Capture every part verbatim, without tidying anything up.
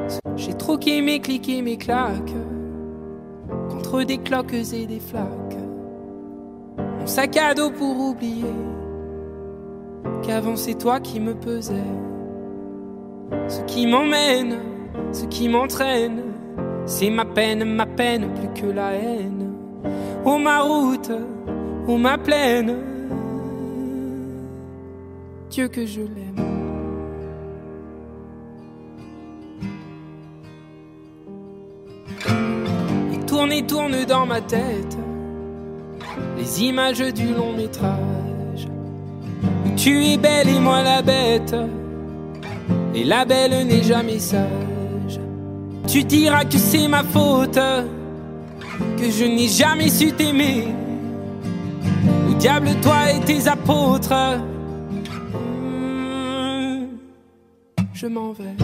J'ai troqué mes clics et mes claques contre des cloques et des flaques. Mon sac à dos pour oublier qu'avant c'est toi qui me pesais. Ce qui m'emmène, ce qui m'entraîne, c'est ma peine, ma peine plus que la haine. Oh ma route, oh ma plaine, Dieu que je l'aime. Et tourne et tourne dans ma tête les images du long métrage où tu es belle et moi la bête, et la belle n'est jamais sage. Tu diras que c'est ma faute, que je n'ai jamais su t'aimer. Au diable toi et tes apôtres, mmh, je m'en vais.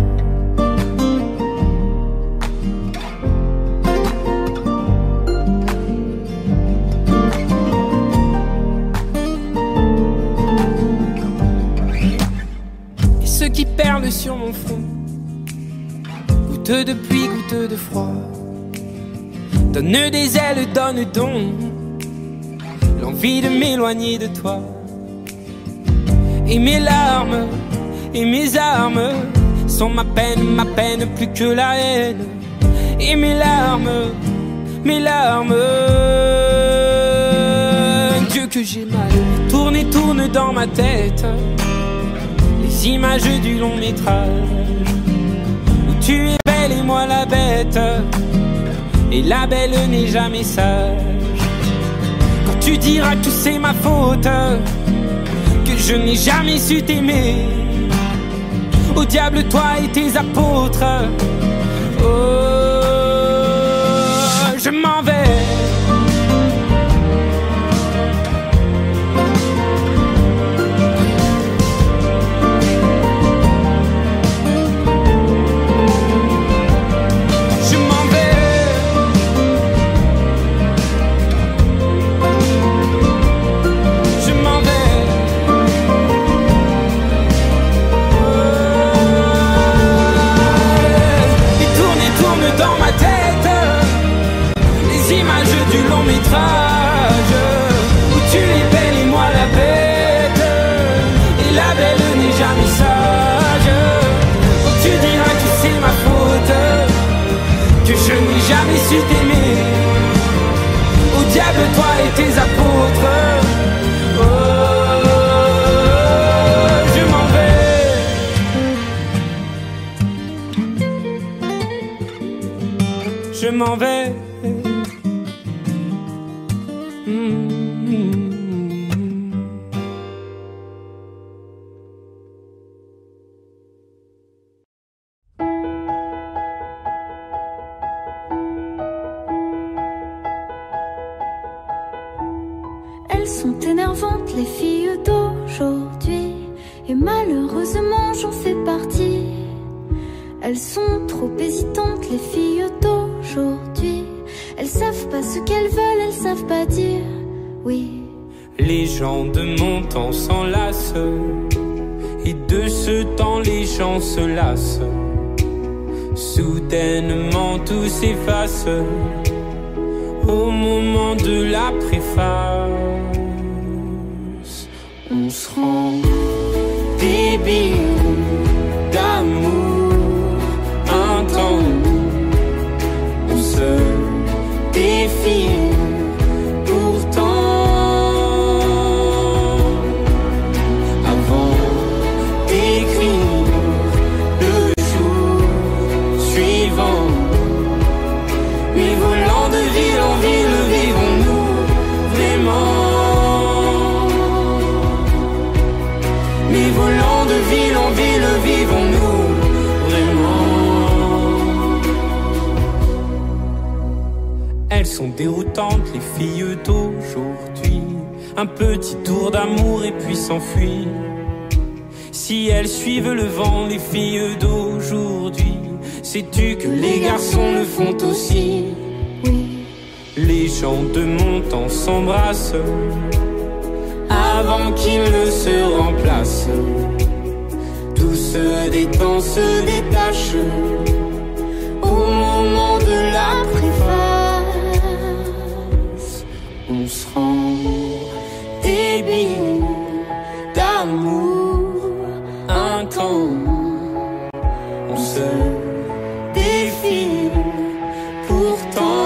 Et ceux qui perlent sur mon front, goutte de pluie, goutte de froid, donne des ailes, donne donc l'envie de m'éloigner de toi. Et mes larmes et mes armes sont ma peine, ma peine plus que la haine. Et mes larmes, mes larmes, Dieu que j'ai mal. Tourne et tourne dans ma tête les images du long métrage où tu es belle et moi la bête, et la belle n'est jamais sage. Quand tu diras que c'est ma faute, que je n'ai jamais su t'aimer, au diable toi et tes apôtres, oh, je m'en vais. Du long métrage où tu es belle et moi la bête, et la belle n'est jamais sage. Quand tu diras que c'est ma faute, que je n'ai jamais su t'aimer, au diable toi et tes apôtres, oh, je m'en vais. Je m'en vais. Elles sont énervantes, les filles d'aujourd'hui, et malheureusement j'en fais partie. Elles sont trop hésitantes, les filles d'aujourd'hui. Elles savent pas ce qu'elles veulent, elles savent pas dire oui. Les gens de mon temps s'enlacent, et de ce temps les gens se lassent. Soudainement tout s'efface au moment de la préface. On se rend débile d'amour, un temps où on se défile. Elles sont déroutantes, les filles d'aujourd'hui. Un petit tour d'amour et puis s'enfuir. Si elles suivent le vent, les filles d'aujourd'hui, sais-tu que les garçons le font aussi? Oui. Les gens de mon temps s'embrassent avant qu'ils ne se remplacent. Tout se détend, se détache se défile pourtant.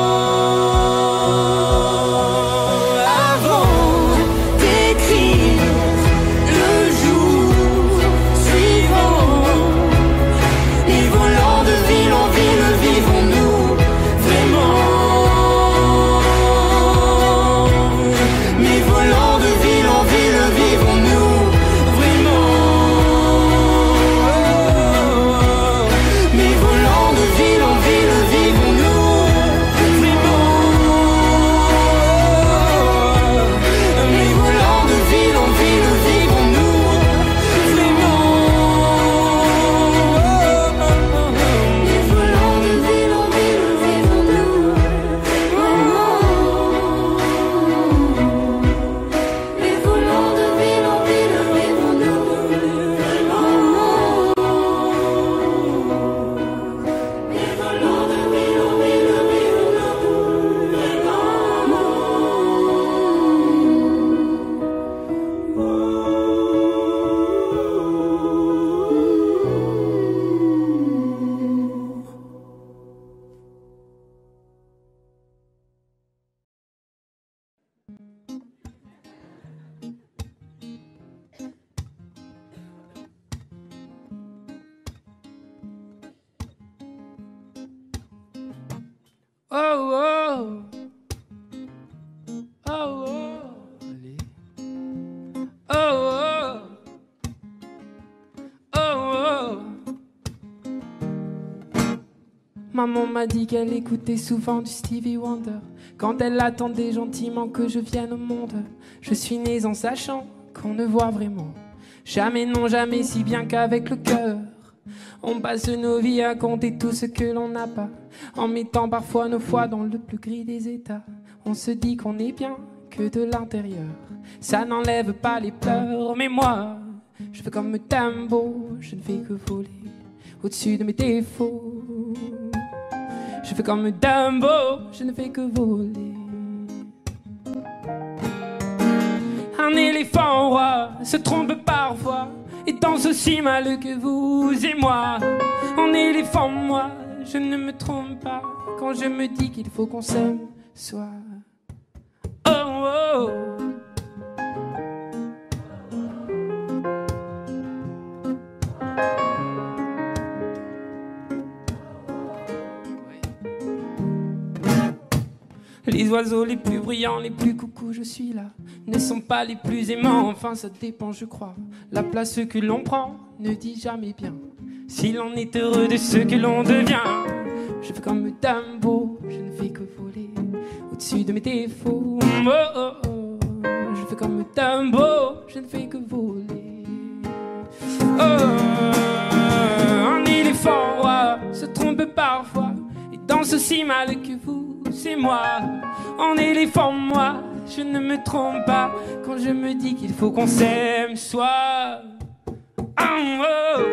Oh oh, oh oh, allez. Oh oh, oh oh. Maman m'a dit qu'elle écoutait souvent du Stevie Wonder quand elle attendait gentiment que je vienne au monde. Je suis née en sachant qu'on ne voit vraiment jamais, non jamais, si bien qu'avec le cœur. On passe nos vies à compter tout ce que l'on n'a pas, en mettant parfois nos foi dans le plus gris des états. On se dit qu'on est bien que de l'intérieur, ça n'enlève pas les pleurs. Mais moi, je fais comme Dumbo, je ne fais que voler au-dessus de mes défauts. Je fais comme Dumbo, je ne fais que voler. Un éléphant roi se trompe parfois et danse aussi mal que vous et moi. En éléphant, moi, je ne me trompe pas quand je me dis qu'il faut qu'on s'aime soit. Oh oh. Les oiseaux les plus brillants, les plus coucous, je suis là, ne sont pas les plus aimants, enfin ça dépend je crois. La place que l'on prend ne dit jamais bien si l'on est heureux de ce que l'on devient. Je fais comme Dumbo, je ne fais que voler au-dessus de mes défauts. Oh, oh, oh. Je fais comme Dumbo, je ne fais que voler. Oh, un éléphant roi se trompe parfois et danse aussi mal que vous. C'est moi, en éléphant, moi, je ne me trompe pas quand je me dis qu'il faut qu'on s'aime soit. Oh, oh.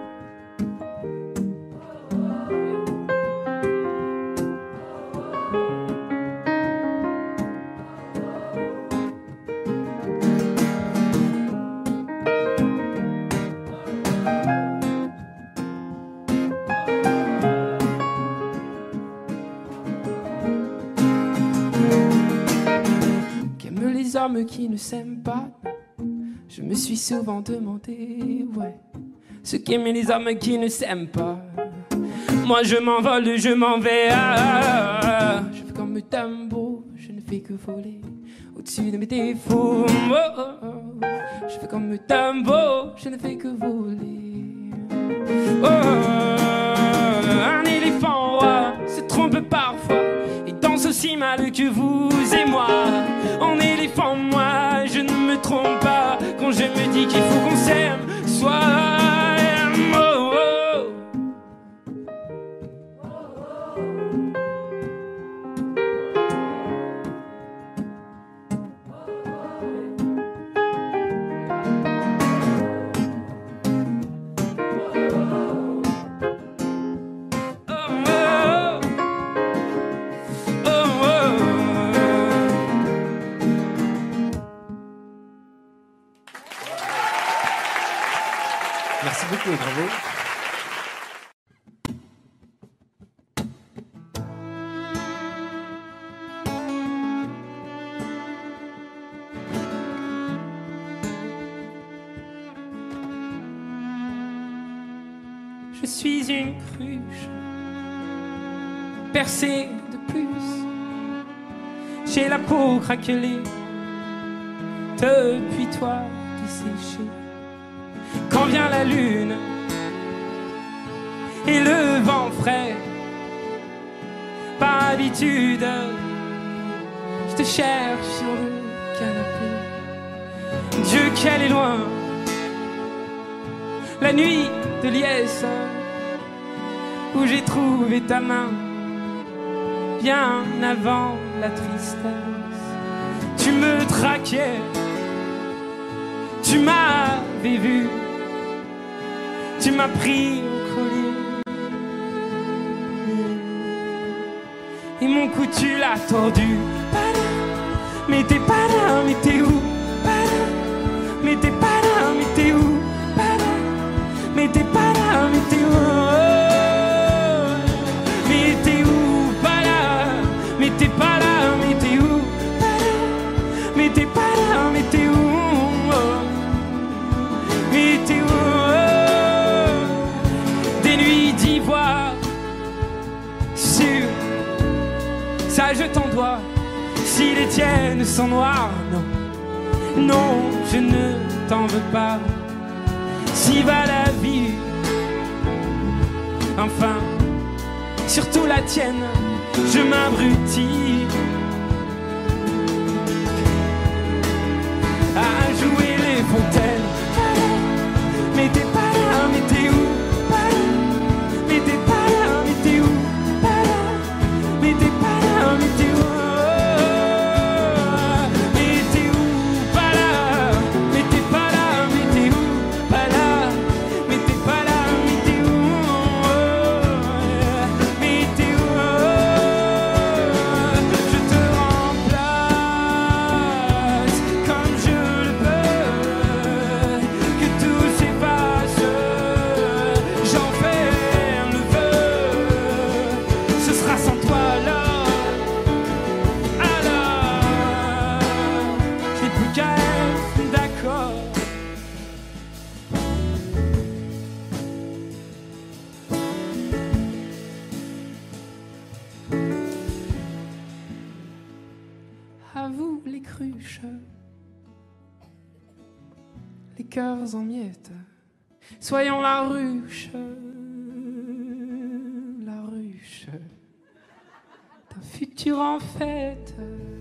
Les hommes qui ne s'aiment pas, je me suis souvent demandé, ouais, ce qu'aimaient les hommes qui ne s'aiment pas. Moi je m'envole, je m'en vais, ah, ah, ah. Je fais comme Dumbo, je ne fais que voler au-dessus de mes défauts. Oh, oh, oh. Je fais comme Dumbo, je ne fais que voler. Oh, un éléphant roi se trompe parfois et danse aussi mal que vous et moi. En éléphant, moi, je ne me trompe pas quand je me dis qu'il faut qu'on s'aime soit. Oh, oh. je suis une cruche percée de puces. J'ai la peau craquelée depuis toi desséchée. Quand vient la lune et le vent frais, par habitude, je te cherche sur le canapé. Dieu qu'elle est loin, la nuit de liesse, où j'ai trouvé ta main, bien avant la tristesse. Tu me traquais, tu m'avais vu, tu m'as pris au collier. Et mon cou tu l'as tordu. Mais t'es pas là, mais t'es où? Mais t'es pas là, mais t'es où? Mais t'es pas là, mais t'es où? Mais t'es où? Pas là. Mais t'es pas là, mais t'es où? Mais t'es pas là, mais t'es où? Mais t'es où? Des nuits d'ivoire sur ça je t'en dois. Si les tiennes sont noires, non, non, je ne t'en veux pas. Si va la vie, enfin, surtout la tienne, je m'abrutis à jouer les fontaines. Mais t'es pas là, mais t'es où? Mais t'es pas là, mais t'es où? Mais t'es pas là, mais t'es où? Mais t'es où? Pas là. Mais t'es pas là, mais t'es où? Pas là. Mais t'es pas là, mais t'es où? Mais t'es où? Je te remplace comme je le peux. Que tout s'efface, j'en fais le vœu. Ce sera sans toi alors, alors je n'ai plus qu'à être d'accord. À vous les cruches, les cœurs en miettes, soyons la ruche, la ruche d'un futur en fête.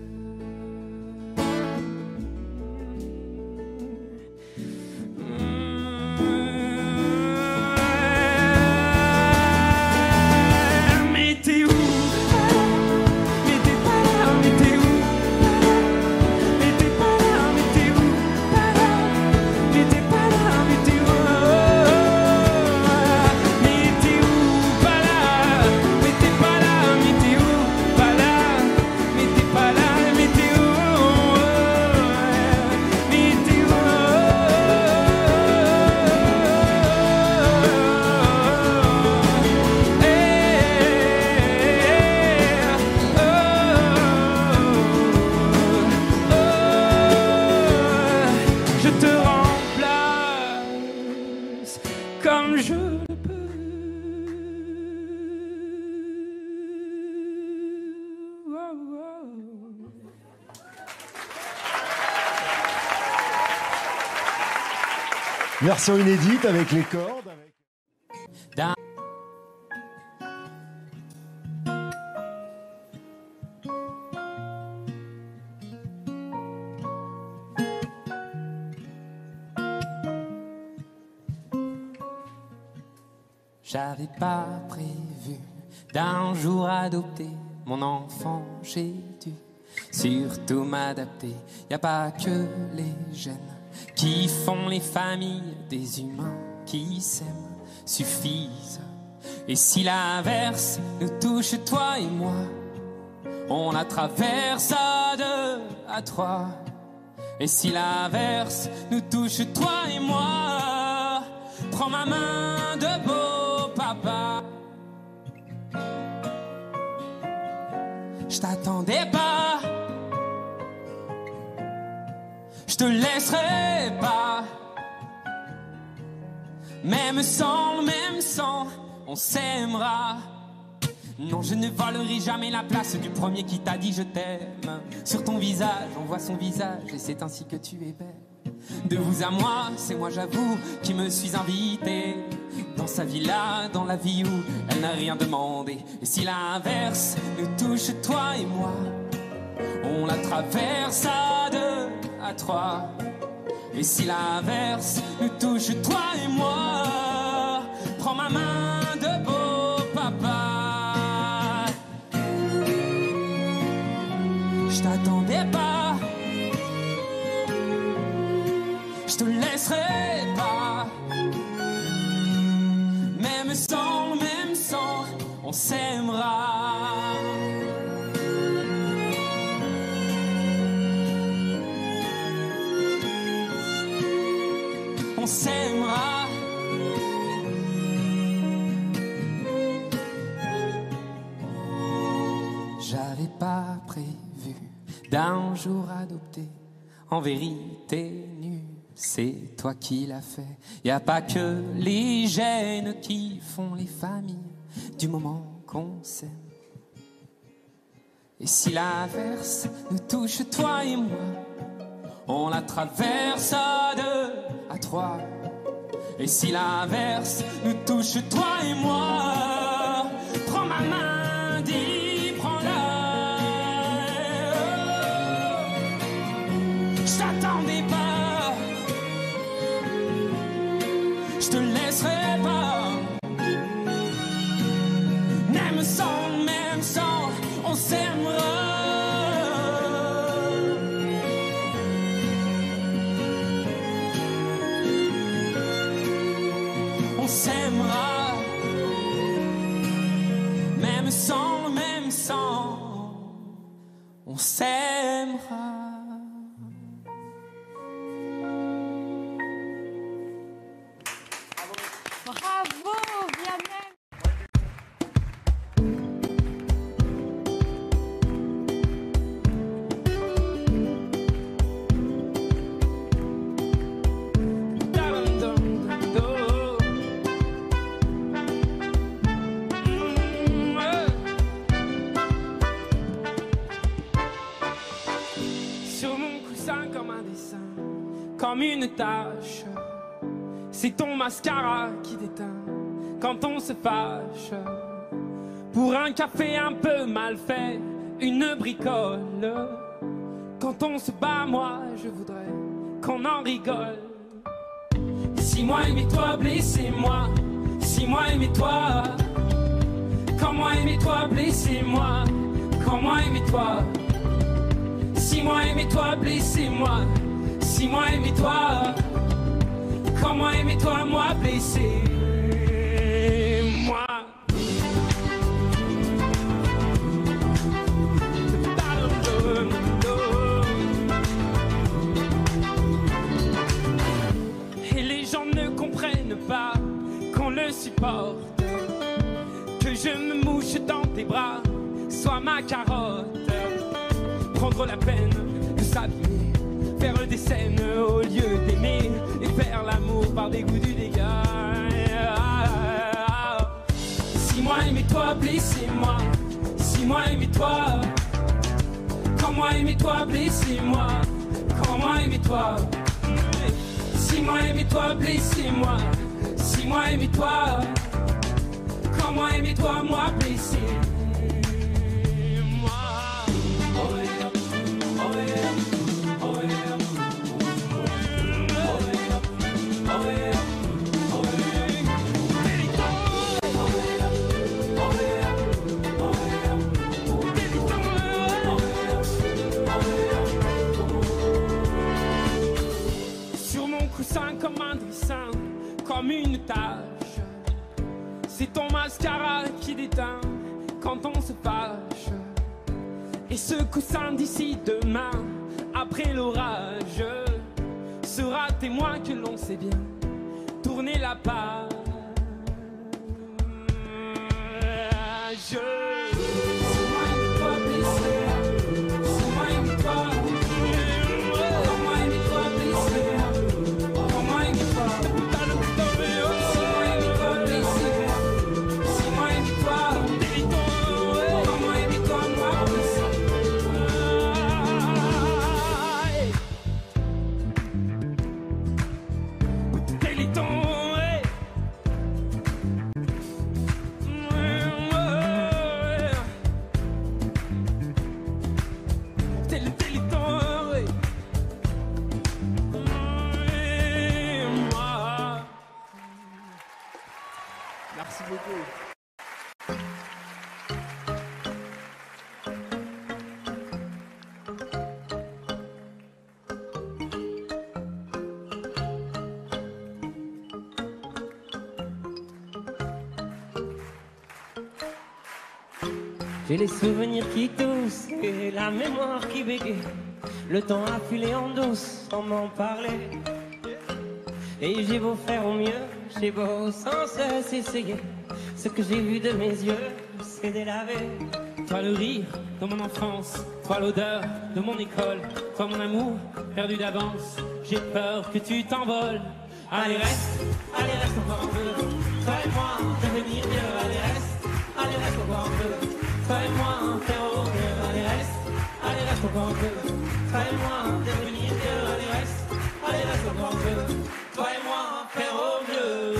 Mais t'es où? Mais t'es pas là, mais t'es où? Mais t'es pas là, mais t'es où? Mais t'es pas là, mais t'es où? Mais t'es où? Pas là. Mais t'es pas là, mais t'es où? Pas là. Mais t'es pas là, mais t'es où? Mais t'es où? Je te remplace comme je le peux. Wow, wow. Version inédite avec les cordes. Avec... Dans- J'avais pas prévu d'un jour adopter mon enfant, j'ai dû surtout m'adapter. Y a pas que les gènes qui font les familles, des humains qui s'aiment suffisent. Et si l'inverse nous touche, toi et moi, on la traverse à deux, à trois. Et si l'inverse nous touche, toi et moi, prends ma main de beau papa. Je t'attendais pas, je te laisserai pas. Même sans, même sans on s'aimera. Non, je ne volerai jamais la place du premier qui t'a dit je t'aime. Sur ton visage, on voit son visage et c'est ainsi que tu es belle. De vous à moi, c'est moi j'avoue qui me suis invité dans sa villa, dans la vie où elle n'a rien demandé. Et si l'inverse nous touche, toi et moi, on la traverse à deux, à trois. Et si l'inverse nous touche, toi et moi, prends ma main de beau papa. Je t'attendais pas, je te laisserai pas. Même sans, même sans, on s'aimera. On s'aimera. J'avais pas prévu d'un jour adopté. En vérité nue, c'est toi qui l'as fait. Y a pas que les gènes qui font les familles du moment qu'on s'aime. Et si l'inverse nous touche, toi et moi, on la traverse à deux, à trois. Et si l'inverse nous touche, toi et moi, prends ma main, dis, prends-la. Je t'attendais pas, je te laisserai pas. Même sans, même sans, on s'aimera. On s'aimera, même sans, même sans, on s'aimera. Bravo, Vianney. Comme une tache, c'est ton mascara qui déteint quand on se fâche. Pour un café un peu mal fait, une bricole. Quand on se bat, moi je voudrais qu'on en rigole. Si moi aimais-toi, blessez-moi. Si moi aimais-toi, quand moi aimais-toi, blessez-moi. Quand moi aimais-toi, si moi aimais-toi, blessez-moi. Si moi aimais-toi, quand moi aimais-toi, moi blessé, moi. Et les gens ne comprennent pas qu'on le supporte, que je me mouche dans tes bras, sois ma carotte. Prendre la peine de s'habiller, faire des scènes au lieu d'aimer et faire l'amour par dégoût du dégât. Si moi aimais-toi, blessez-moi. Si moi aimais-toi, quand moi aimais-toi, blessez-moi. Quand moi aimais-toi, si moi aimais-toi, blessez-moi. Si moi aimais-toi, quand moi aimais-toi, moi blessé. Comme un dessin, comme une tache, c'est ton mascara qui déteint quand on se fâche. Et ce coussin d'ici demain, après l'orage, sera témoin que l'on sait bien tourner la page. J'ai les souvenirs qui toussent et la mémoire qui bégaye. Le temps a filé en douce sans m'en parler. Et j'ai beau faire au mieux, j'ai beau sans cesse essayer. Ce que j'ai vu de mes yeux, c'est délavé. Toi le rire de mon enfance, toi l'odeur de mon école, toi mon amour perdu d'avance. J'ai peur que tu t'envoles. Allez reste, allez reste encore un peu. Toi et moi devenir mieux. Allez reste, allez reste encore un peu. Toi et moi faire au mieux. Allez reste, allez reste encore un peu. Toi et moi devenir mieux. Allez reste, allez reste encore un peu. Toi et moi faire au mieux.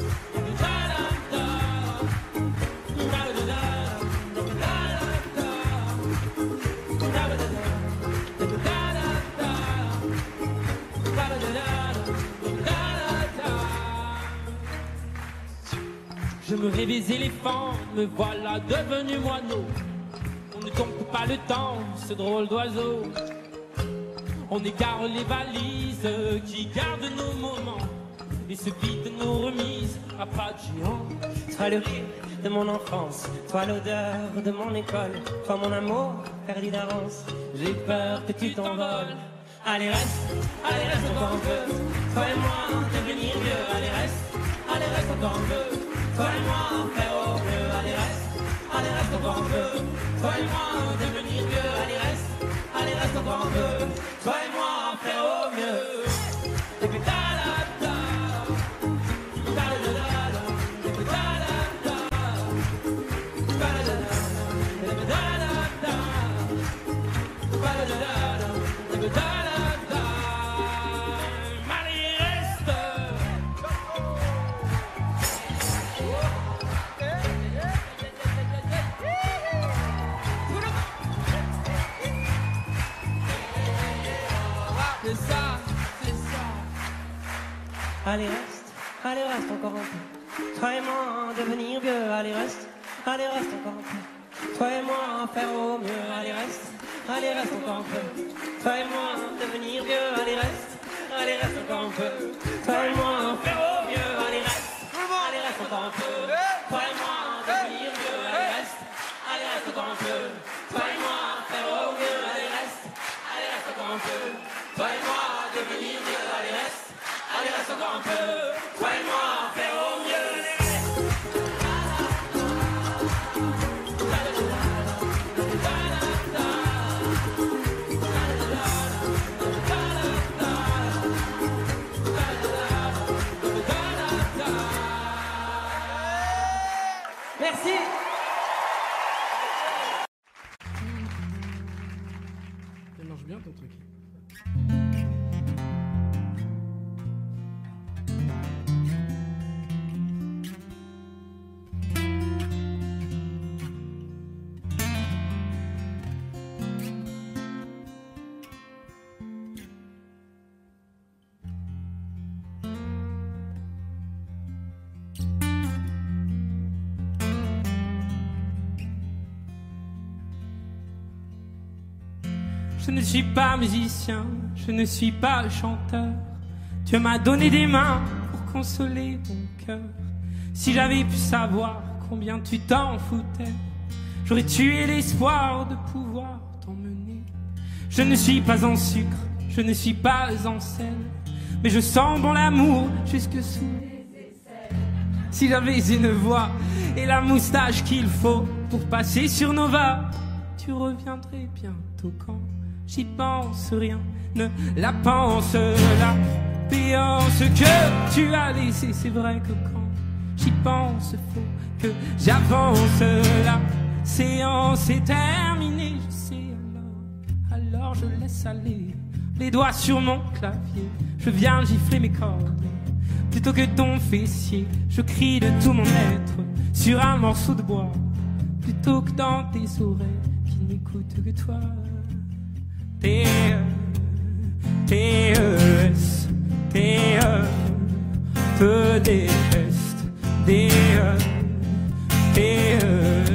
Je me rêvais éléphant, me voilà devenu moineau. On ne tombe pas le temps, ce drôle d'oiseau. On égare les valises qui gardent nos moments et se vident nos remises à pas de géant. Toi le rire de mon enfance, toi l'odeur de mon école, toi mon amour perdu d'avance. J'ai peur que tu t'envoles. Allez reste, allez reste encore un peu. Toi et moi devenir mieux. Allez reste, allez reste encore un peu. Toi et moi faire au mieux. Allez reste, allez reste encore un peu. Toi et moi devenir mieux. Allez reste, allez reste encore un peu. Toi et moi faire au mieux. Et puis ta la ta, ta la la la, et puis ta la ta, ta la la la, et puis ta la ta, ta la la la, et puis ta la. Allez reste, allez reste encore un peu. Toi et moi devenir vieux. Allez reste, allez reste encore un peu. Toi et moi faire au mieux. Allez reste, allez reste encore un peu. Toi et moi devenir vieux. Allez reste, allez reste encore un peu. Toi et moi faire au mieux. Allez reste, allez reste encore un peu. Toi et moi devenir vieux. Allez reste, allez reste encore un peu. Toi et moi faire au mieux. Allez reste, allez reste encore un peu. Toi et moi devenir vieux. Allez reste. Allez reste encore un peu, toi et moi faire au mieux. Merci. Ça marche bien ton truc. Je ne suis pas musicien, je ne suis pas chanteur. Dieu m'a donné des mains pour consoler mon cœur. Si j'avais pu savoir combien tu t'en foutais, j'aurais tué l'espoir de pouvoir t'emmener. Je ne suis pas en sucre, je ne suis pas en sel, mais je sens bon l'amour jusque sous les aisselles. Si j'avais une voix et la moustache qu'il faut pour passer sur Nova, tu reviendrais bientôt quand j'y pense, rien ne la pense. La péance que tu as laissée, c'est vrai que quand j'y pense, faut que j'avance. La séance est terminée, je sais alors, alors je laisse aller les doigts sur mon clavier. Je viens gifler mes cordes plutôt que ton fessier. Je crie de tout mon être sur un morceau de bois plutôt que dans tes oreilles qui n'écoutent que toi. T E T E S T E te déteste. D E T E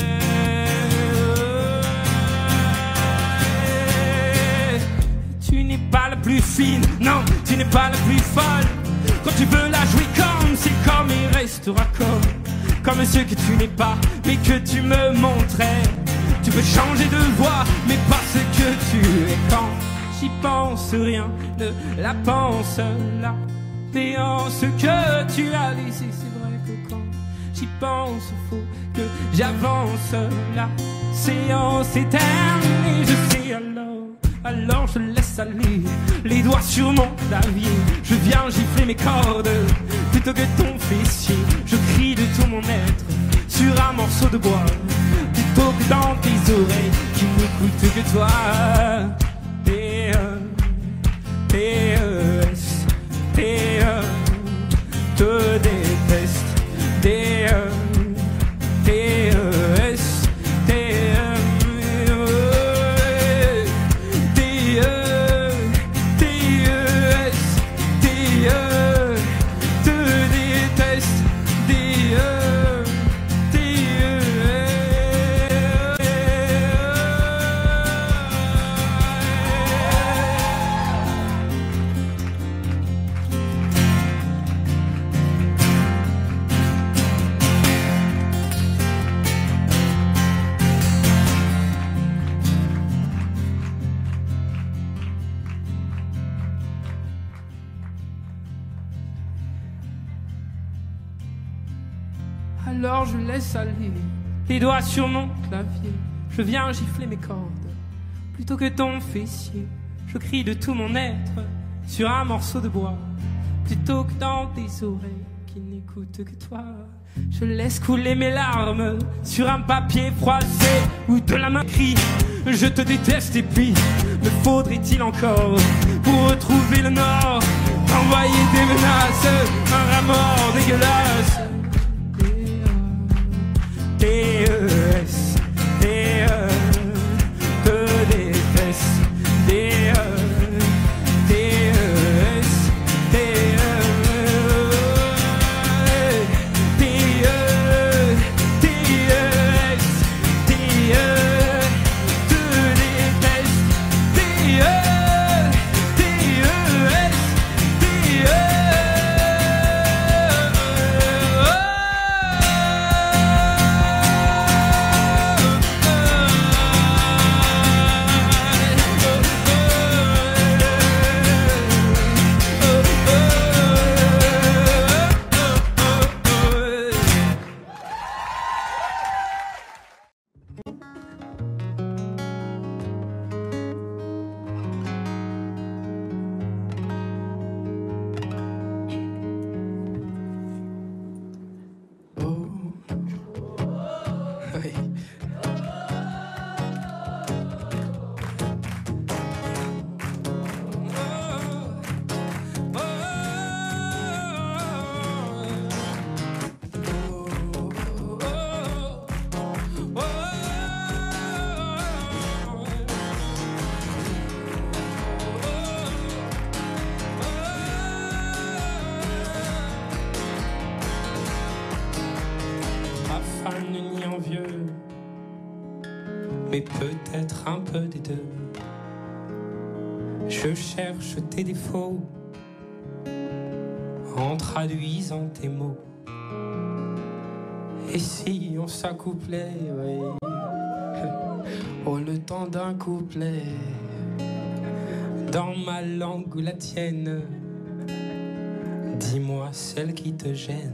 Tu n'es pas la plus fine, non, tu n'es pas la plus folle. Quand tu veux la jouer comme, c'est comme, il restera comme. Comme ceux que tu n'es pas, mais que tu me montrais. Tu peux changer de voix, mais parce que tu es quand j'y pense, rien ne la pense. La béance que tu as laissée, c'est vrai que quand j'y pense, faut que j'avance. La séance est terminée, je sais alors, alors je laisse aller les doigts sur mon clavier. Je viens gifler mes cordes plutôt que ton fessier. Je crie de tout mon être sur un morceau de bois plutôt que dans tes oreilles qui n'écoutent que toi. P E P E S P E te déteste. D E P E S T E T E T E S T E te déteste. D E T E Alors je laisse aller les doigts sur mon clavier. Je viens gifler mes cordes plutôt que ton fessier. Je crie de tout mon être sur un morceau de bois plutôt que dans tes oreilles qui n'écoutent que toi. Je laisse couler mes larmes sur un papier froissé où de la main crie je te déteste. Et puis me faudrait-il encore pour retrouver le nord envoyer des menaces, un remords dégueulasse. T E S T E te déteste. D E T E S T E T E T E S T E te déteste. D E T E S T E mais peut-être un peu des deux. Je cherche tes défauts en traduisant tes mots. Et si on s'accouplait, oui, oh le temps d'un couplet, dans ma langue ou la tienne, dis-moi celle qui te gêne.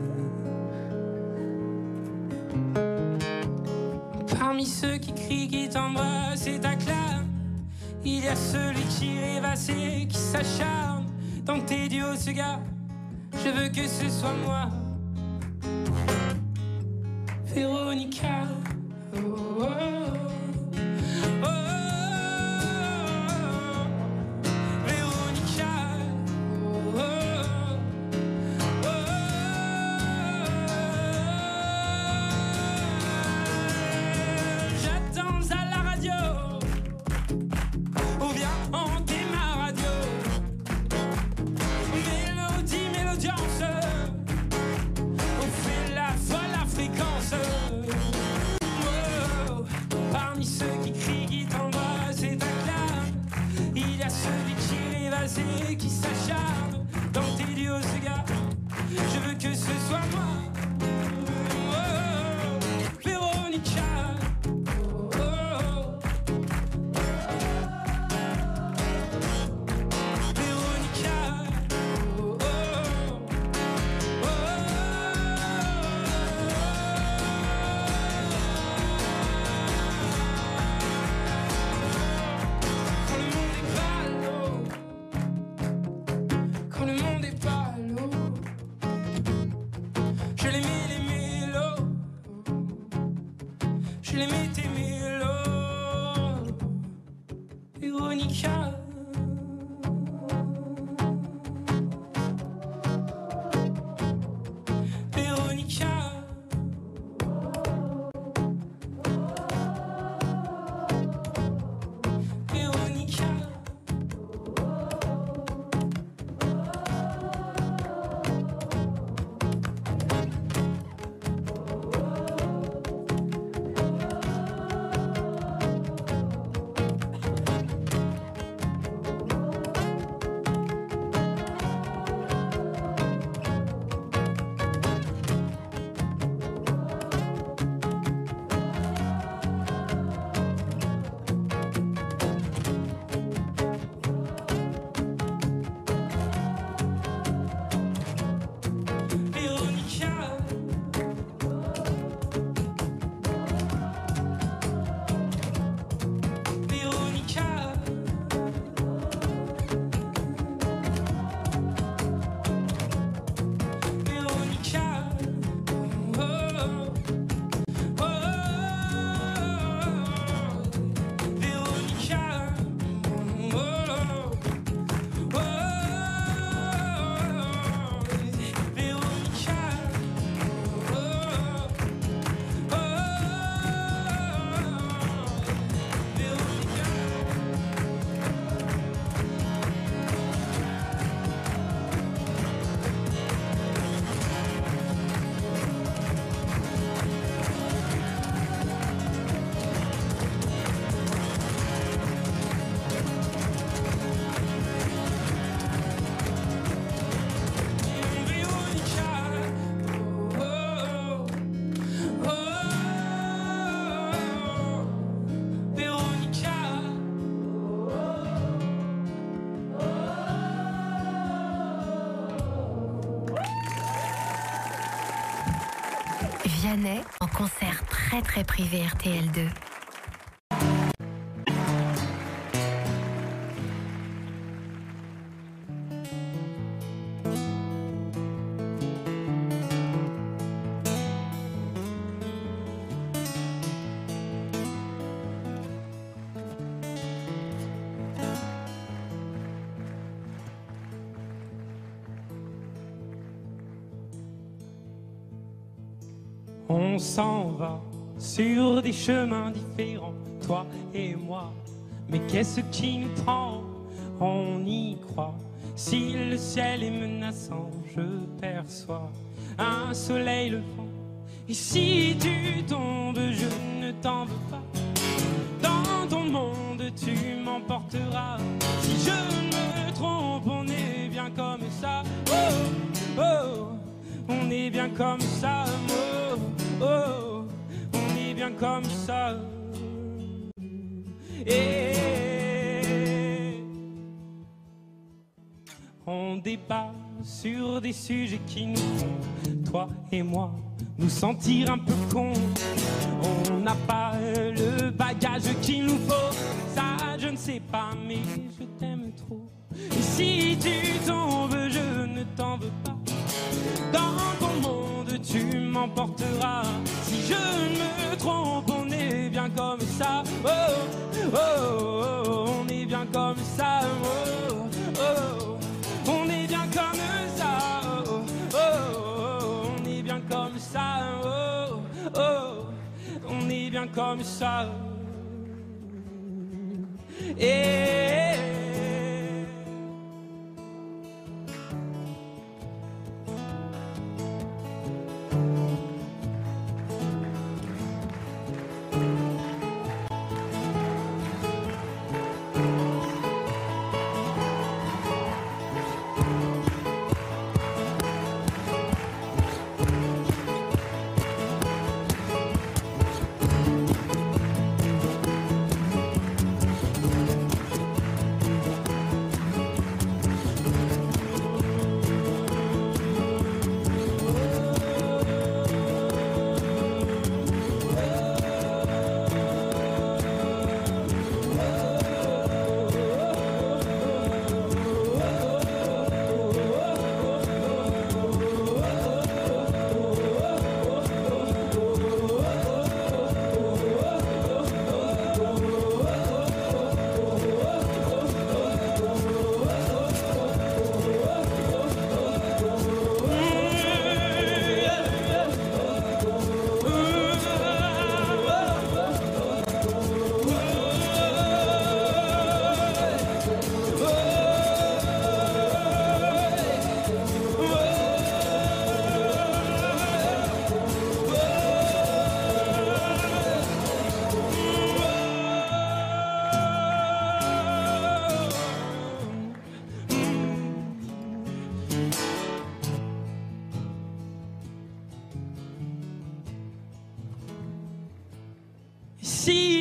Parmi ceux qui crient, qui t'embrassent et t'acclament, il y a celui qui rêvasse et qui s'acharne. Dans tes duos, ce gars, je veux que ce soit moi. Véronica, oh, oh, oh, oh, Véronica, oh, oh, oh, j'attends à la radio, ou bien en ma radio. Mélodie, mélodiance, on fait la folle la fréquence. Oh, Je l'aimais tes mélos, Véronica. Vianney en concert très très privé R T L deux. On s'en va sur des chemins différents, toi et moi. Mais qu'est-ce qui nous prend? On y croit. Si le ciel est menaçant, je perçois un soleil levant. Et si tu tombes, je ne t'en veux pas. Dans ton monde, tu m'emporteras. Si je me trompe, on est bien comme ça. Oh, oh, on est bien comme ça. Oh, oh, on est bien comme ça. Et on débat sur des sujets qui nous font, toi et moi, nous sentir un peu cons. On n'a pas le bagage qu'il nous faut. Ça, je ne sais pas, mais je t'aime trop. Et si tu tombes, je ne t'en veux pas. Dans ton monde, tu m'emporteras. Si je me trompe, on est bien comme ça. Oh, oh, oh, on est bien comme ça. Oh, oh, on est bien comme ça. Oh, oh, on est bien comme ça. Oh, oh, on est bien comme ça. Et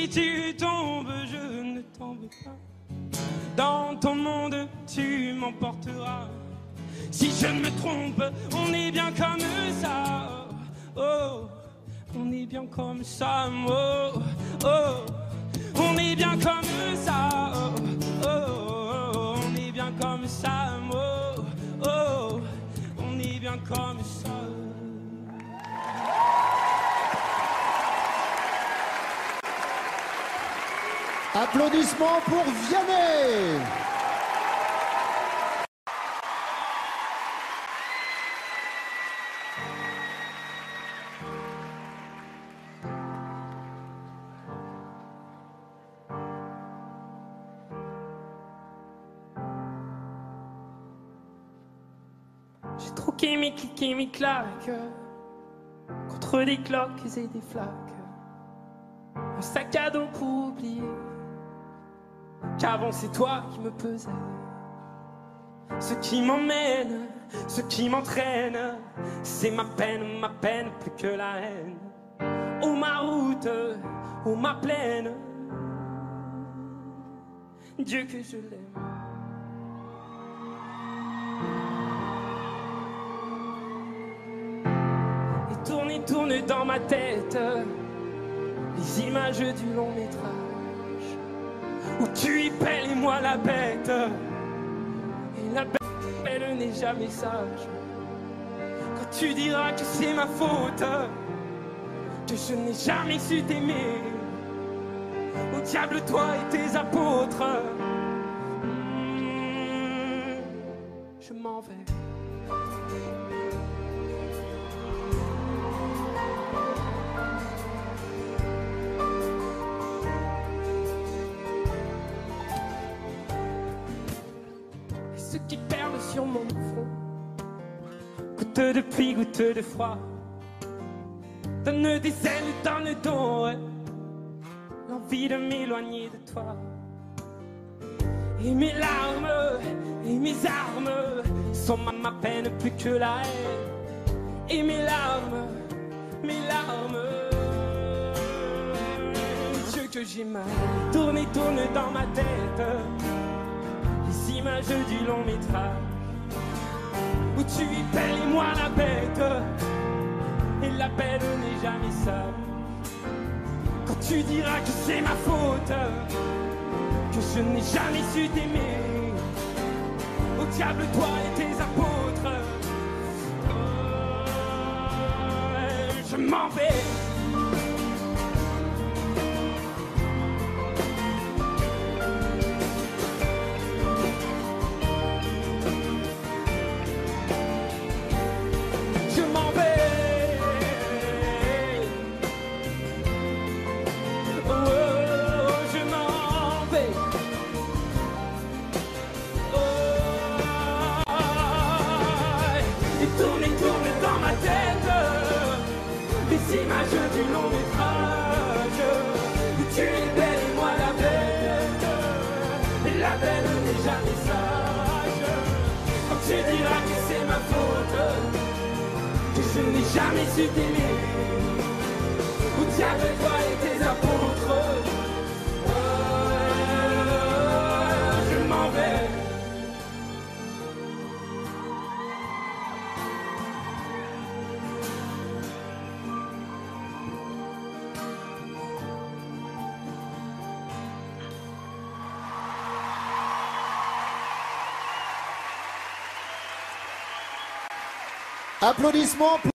Si tu tombes, je ne tombe pas. Dans ton monde, tu m'emporteras. Si je ne me trompe, on est bien comme ça. Oh, on est bien comme ça. Oh, oh, on est bien comme ça. Oh, oh, on est bien comme ça. Oh, oh, on est bien comme ça. Applaudissements pour Vianney. J'ai troqué mes clics et mes claques contre des cloques et des flaques. Un sac à dos pour oublier qu'avant c'est toi qui me pesais. Ce qui m'emmène, ce qui m'entraîne, c'est ma peine, ma peine plus que la haine. Oh ma route, oh ma plaine, Dieu que je l'aime. Et tourne et tourne dans ma tête les images du long métrage où tu y pelles et moi la bête. Et la belle n'est jamais sage. Quand tu diras que c'est ma faute, que je n'ai jamais su t'aimer, au diable toi et tes apôtres. Mmh, je m'en vais. Ceux qui perlent sur mon front, goutte de pluie, goutte de froid, donne des ailes dans le dos, ouais. L'envie de m'éloigner de toi. Et mes larmes, et mes armes sont ma, ma peine plus que la haine. Et mes larmes, mes larmes, Dieu que j'ai mal, tourne et tourne dans ma tête les images du long métrage où tu y pelles et moi la bête. Et la belle n'est jamais sage. Quand tu diras que c'est ma faute, que je n'ai jamais su t'aimer, au diable toi et tes apôtres. Oh, je m'en vais. Images du long métrage où tu es belle et moi la bête. Et la belle n'est jamais sage. Quand tu diras que c'est ma faute, que je n'ai jamais su t'aimer, au diable toi et tes apôtres. Oh, je m'en vais. Applaudissements pour...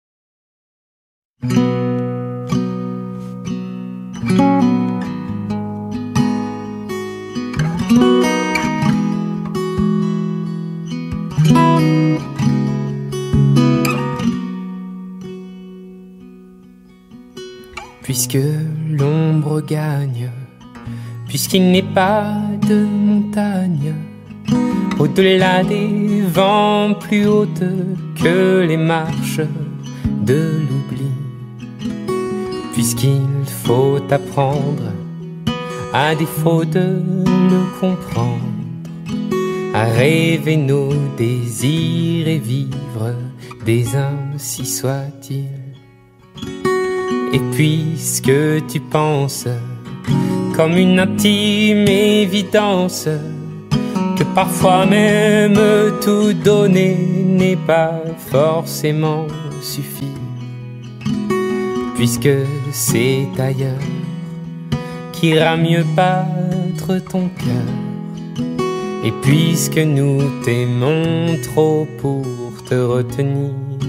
Puisque l'ombre gagne, puisqu'il n'est pas de montagne au-delà des vents plus hautes que les marches de l'oubli, puisqu'il faut apprendre, à défaut de le comprendre, à rêver nos désirs et vivre des ainsi soit-il. Et puisque tu penses comme une intime évidence que parfois même tout donner n'est pas forcément suffi, puisque c'est ailleurs qu'ira mieux battre ton cœur, et puisque nous t'aimons trop pour te retenir,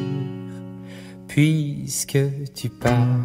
puisque tu pars.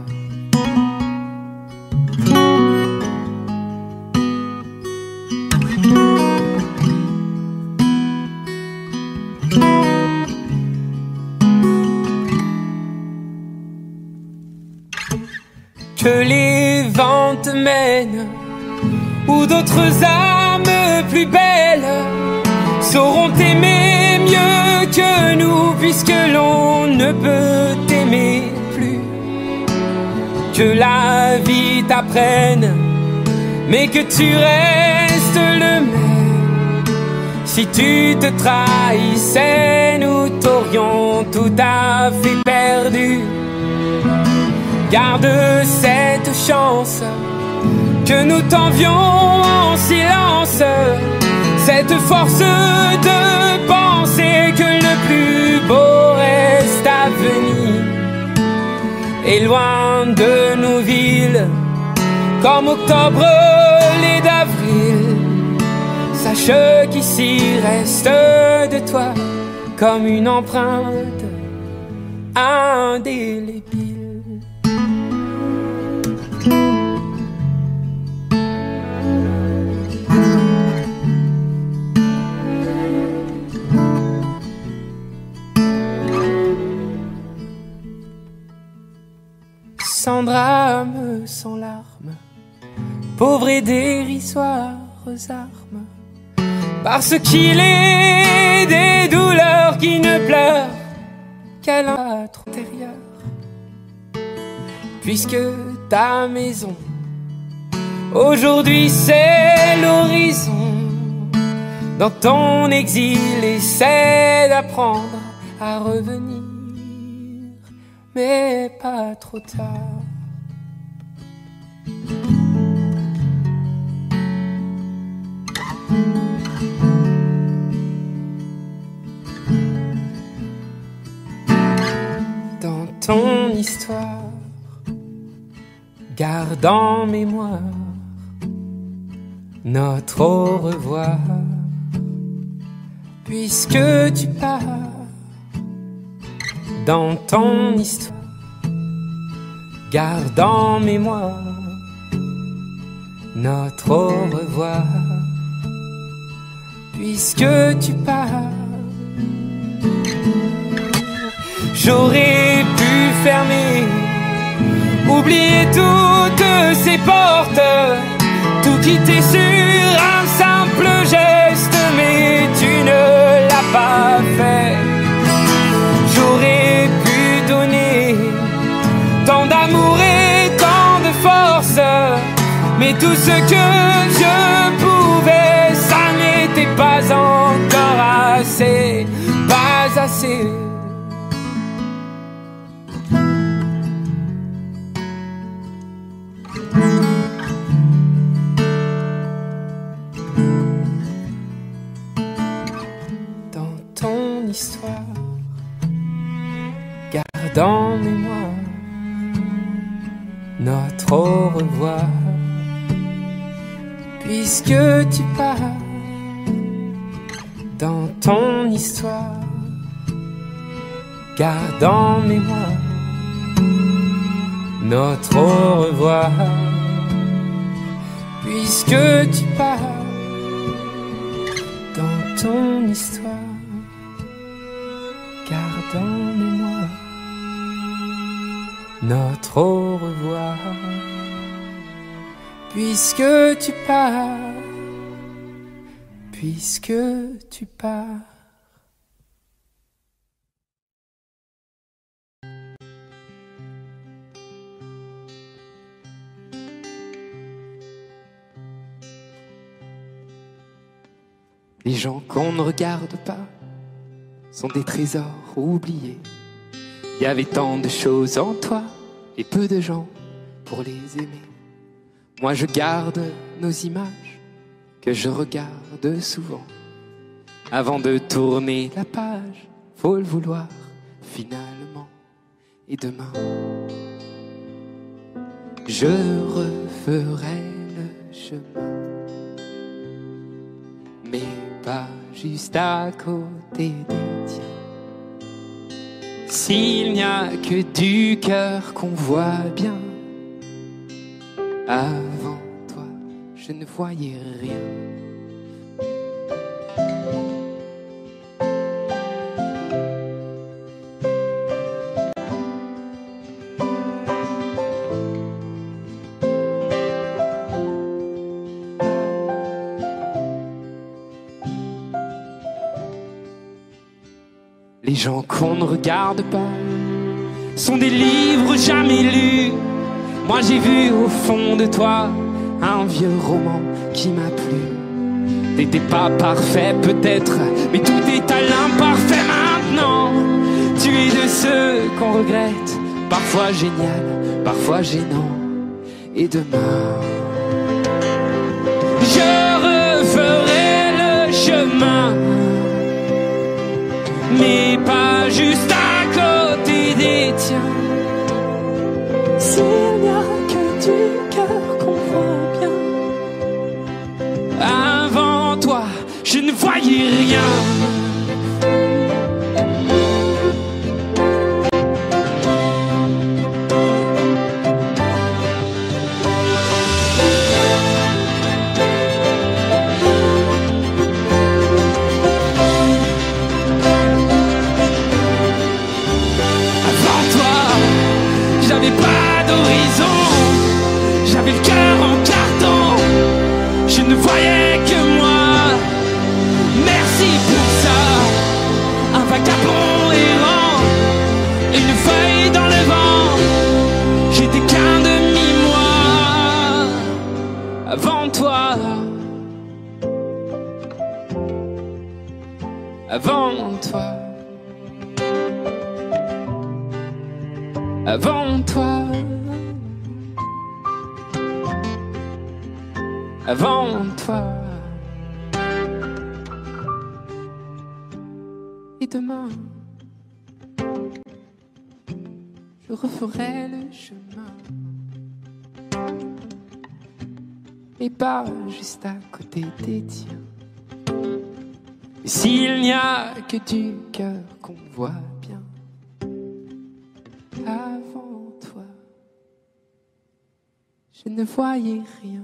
Que les vents te mènent, ou d'autres âmes plus belles sauront t'aimer mieux que nous, puisque l'on ne peut t'aimer plus. Que la vie t'apprenne, mais que tu restes le même. Si tu te trahissais, nous t'aurions tout à fait perdu. Garde cette chance que nous t'envions en silence, cette force de penser que le plus beau reste à venir. Et loin de nos villes, comme octobre l'est d'avril, sache qu'ici reste de toi comme une empreinte indélébile. Sans drame, sans larmes, pauvres et dérisoires armes, parce qu'il est des douleurs qui ne pleurent qu'à l'intérieur, puisque ta maison aujourd'hui c'est l'horizon. Dans ton exil, essaie d'apprendre à revenir, mais pas trop tard. Dans ton histoire, garde en mémoire notre au revoir, puisque tu pars. Dans ton histoire, garde en mémoire notre au revoir, puisque tu pars. J'aurais pu fermer, oublier toutes ces portes, tout quitter sur un simple geste, mais tu ne l'as pas fait. J'aurais pu donner tant d'amour et tant de force, mais tout ce que je pouvais, ça n'était pas encore assez, pas assez. Dans ton histoire, garde en mémoire notre au revoir, puisque tu pars. Dans ton histoire, garde en mémoire notre au revoir, puisque tu pars. Dans ton histoire, garde en mémoire notre au revoir, puisque tu pars, puisque tu pars. Les gens qu'on ne regarde pas sont des trésors oubliés. Il y avait tant de choses en toi et peu de gens pour les aimer. Moi je garde nos images que je regarde souvent. Avant de tourner la page, faut le vouloir finalement. Et demain, je referai le chemin, mais pas juste à côté des tiens. S'il n'y a que du cœur qu'on voit bien, avant toi, je ne voyais rien. Les gens qu'on ne regarde pas sont des livres jamais lus. Moi j'ai vu au fond de toi un vieux roman qui m'a plu. T'étais pas parfait peut-être, mais tout est à l'imparfait maintenant. Tu es de ceux qu'on regrette, parfois génial, parfois gênant. Et demain, je referai le chemin, mais pas juste à côté des tiens. S'il n'y a que du cœur qu'on voit bien, avant toi, je ne voyais rien. J'avais le cœur en carton, je ne voyais que moi. Merci pour ça, un vagabond errant, une feuille dans le vent. J'étais qu'un demi-moi avant toi, avant toi, avant toi. Avant toi. Et demain, je referai le chemin, mais pas juste à côté des tiens. Et s'il n'y a que du cœur qu'on voit bien, avant toi, je ne voyais rien.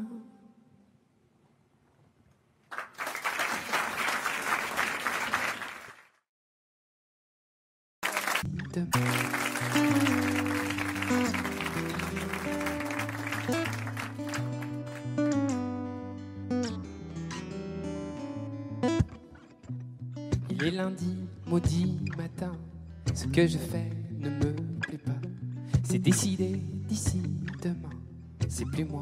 Il est lundi, maudit matin, ce que je fais ne me plaît pas. C'est décidé d'ici demain, c'est plus moi.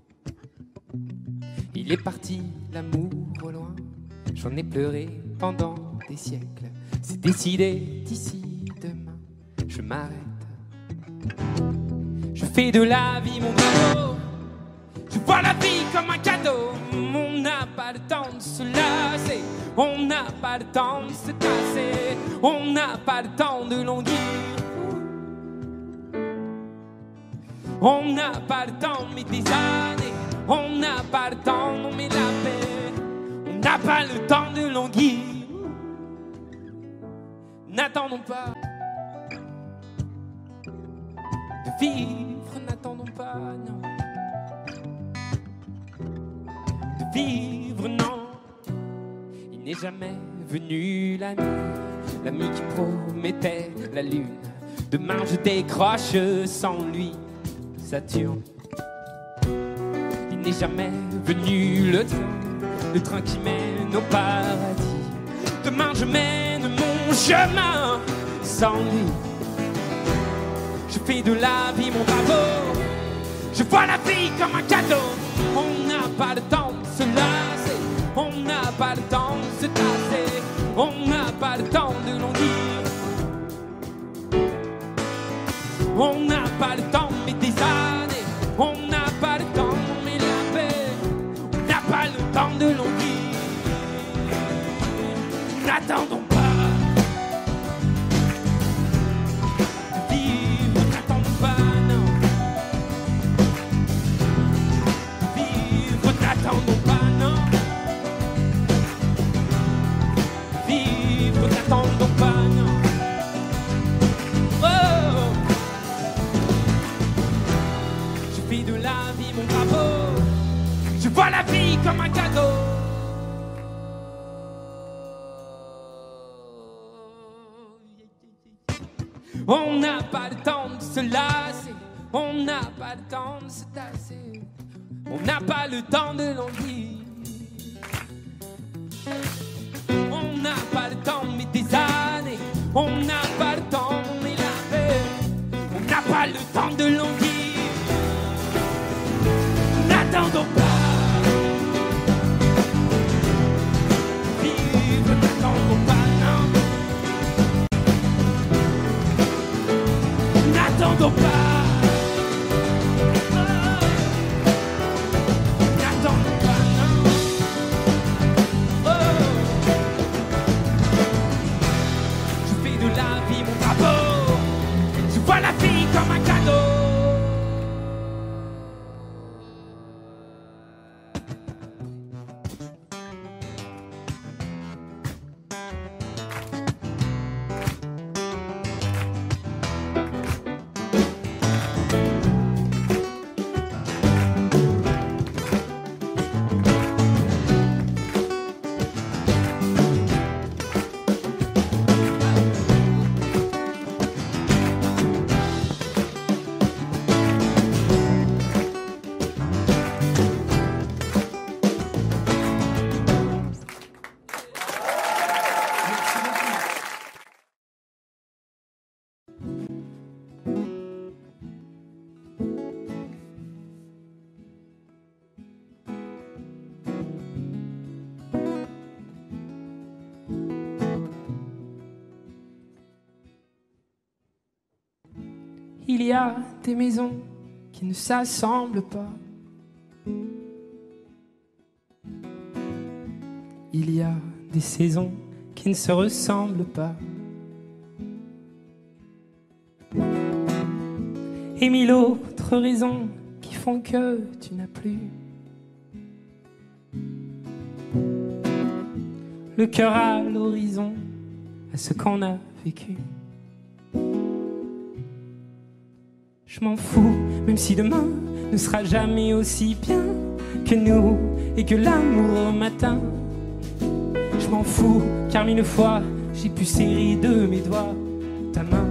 Il est parti, l'amour au loin, j'en ai pleuré pendant des siècles. C'est décidé d'ici demain, je m'arrête. Je fais de la vie mon bravo, je vois la vie comme un cadeau. On n'a pas le temps de se lasser, on n'a pas le temps de se tasser, on n'a pas le temps de languir. On n'a pas le temps mais des années, on n'a pas le temps, non mais la paix. On n'a pas le temps de languir. N'attendons pas de vivre, n'attendons pas, non. De vivre, non. Il n'est jamais venu l'ami, l'ami qui promettait la lune. Demain je décroche sans lui, Saturne. Il n'est jamais venu le train, le train qui mène au paradis. Demain je mène mon chemin sans lui. Je fais de la vie mon bravo, je vois la vie comme un cadeau. On n'a pas le temps de se lasser, on n'a pas le temps de se tasser, on n'a pas le temps de languir. On n'a pas le temps mais des années, on n'a pas le temps mais la vie mon drapeau. Je vois la vie comme un cadeau. On n'a pas le temps de se lasser, on n'a pas le temps de se tasser, on n'a pas le temps de languir. On n'a pas le temps mais des années, on n'a pas le temps mais la paix. On n'a pas le temps de languir. N'attendons pas. Vivre, n'attendons pas, non. N'attendons pas. Oh. N'attendons pas, non. Oh. Je fais de la vie mon drapeau. Je vois la vie comme un cadeau. Il y a des maisons qui ne s'assemblent pas. Il y a des saisons qui ne se ressemblent pas. Et mille autres raisons qui font que tu n'as plus le cœur à l'horizon, à ce qu'on a vécu. Je m'en fous, même si demain ne sera jamais aussi bien que nous et que l'amour au matin. Je m'en fous, car mille fois j'ai pu serrer de mes doigts ta main.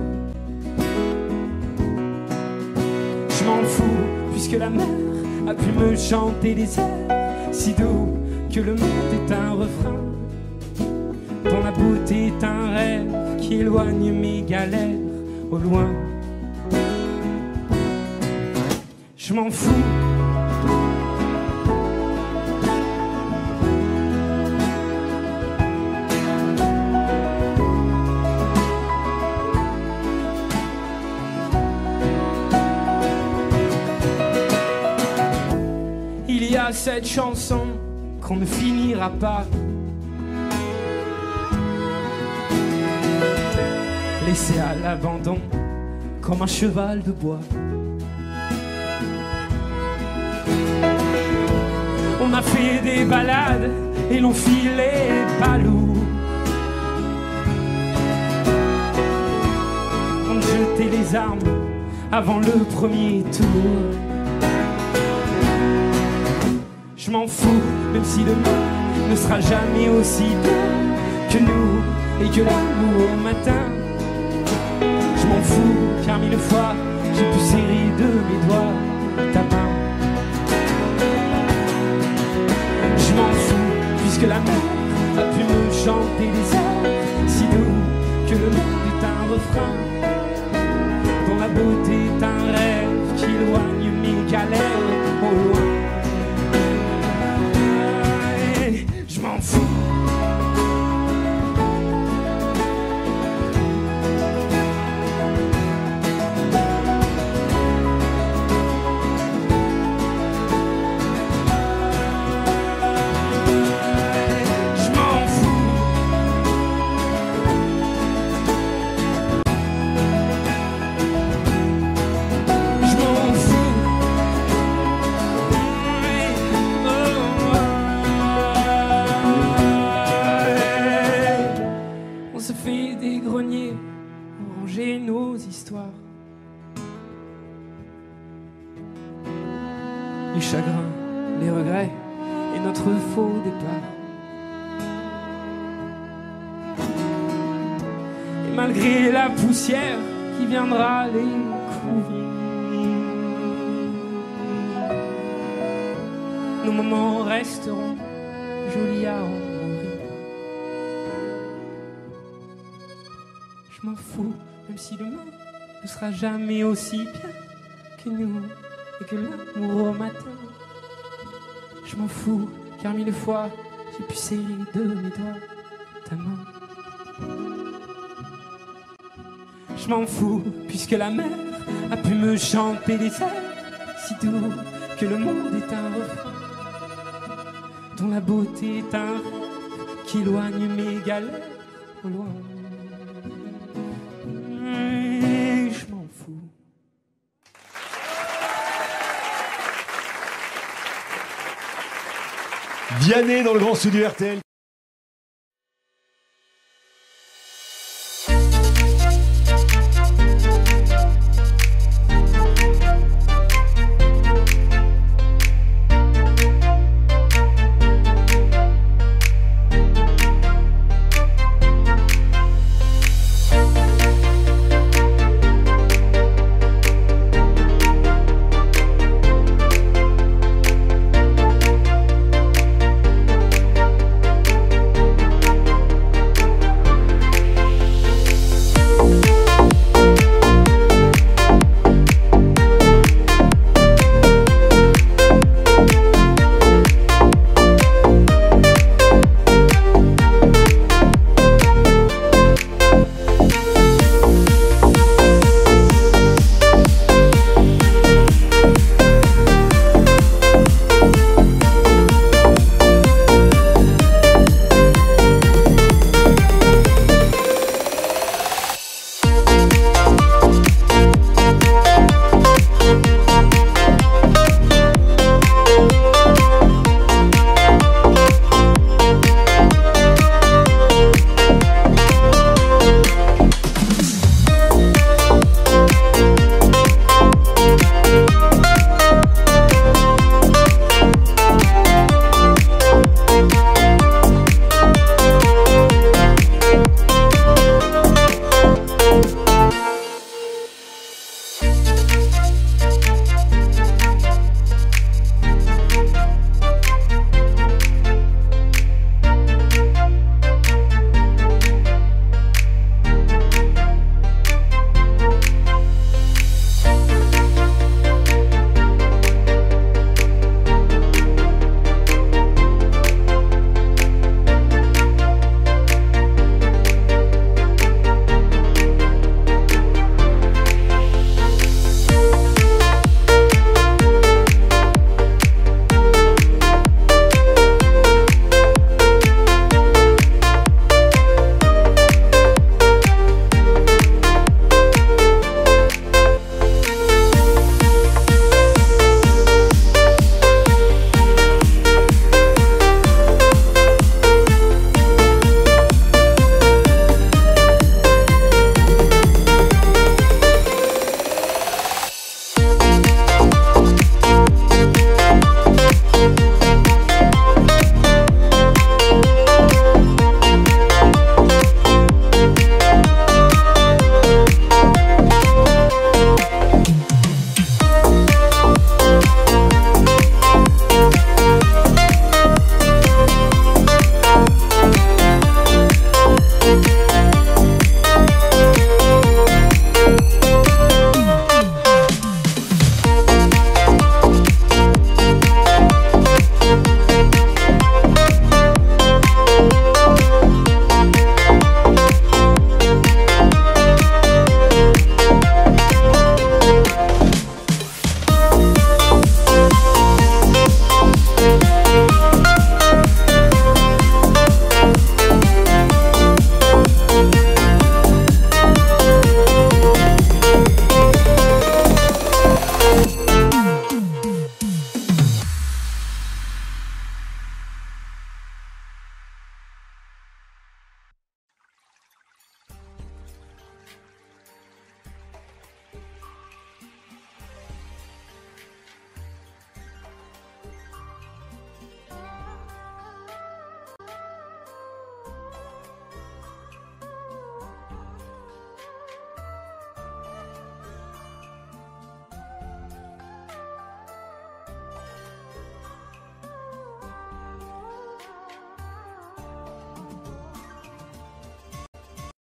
Je m'en fous, puisque la mer a pu me chanter des airs si doux que le monde est un refrain, dont la beauté est un rêve qui éloigne mes galères au loin. Je m'en fous. Il y a cette chanson qu'on ne finira pas, laissée à l'abandon comme un cheval de bois. On a fait des balades et l'on filait pas lourd. On jetait les armes avant le premier tour. Je m'en fous, même si demain ne sera jamais aussi bien que nous et que l'amour au matin. Je m'en fous, car mille fois j'ai pu serrer de mes doigts ta main. Je m'en fous, puisque la mer a pu me chanter des airs si doux que le monde est un refrain, dont la beauté est un rêve qui éloigne mes galères au loin. Et je m'en fous. les chagrins, les regrets et notre faux départ. Et malgré la poussière qui viendra les couvrir, nos moments resteront jolis à en mourir. Je m'en fous, même si demain ne sera jamais aussi bien que nous et que l'amour au matin. Je m'en fous, car mille fois j'ai pu serrer de mes doigts ta main. Je m'en fous, puisque la mer a pu me chanter des airs si doux que le monde est un refrain, dont la beauté est un rêve qui éloigne mes galères au loin. Et je m'en fous. Vianney dans le grand studio R T L.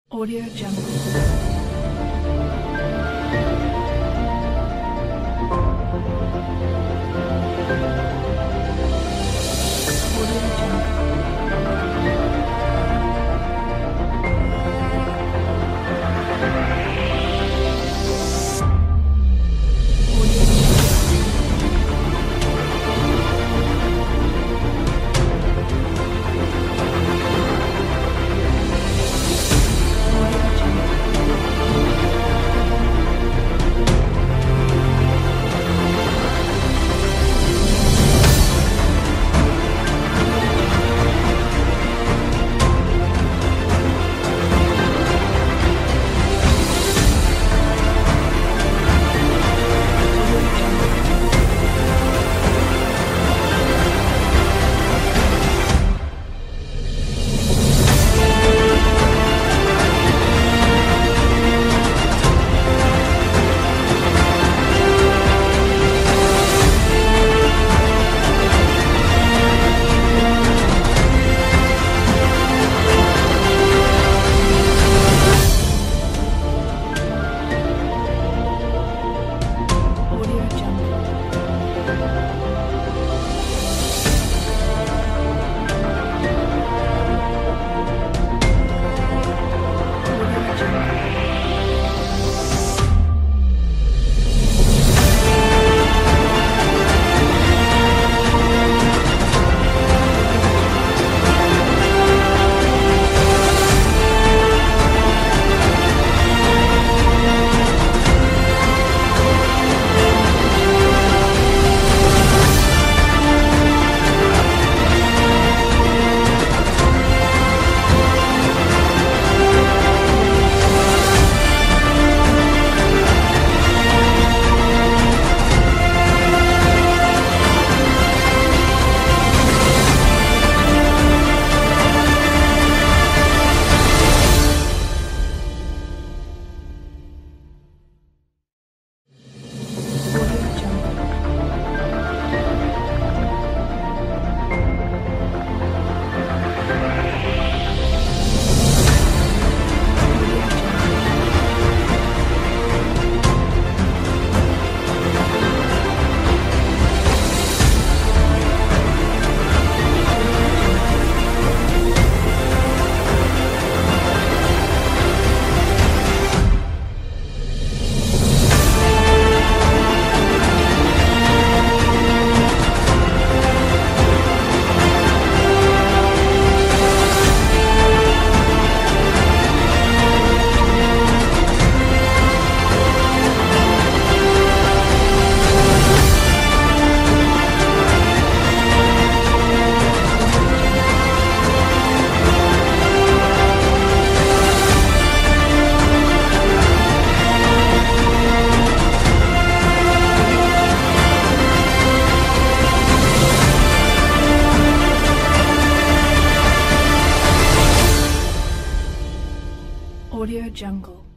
Audio Jungle. Audio Jungle.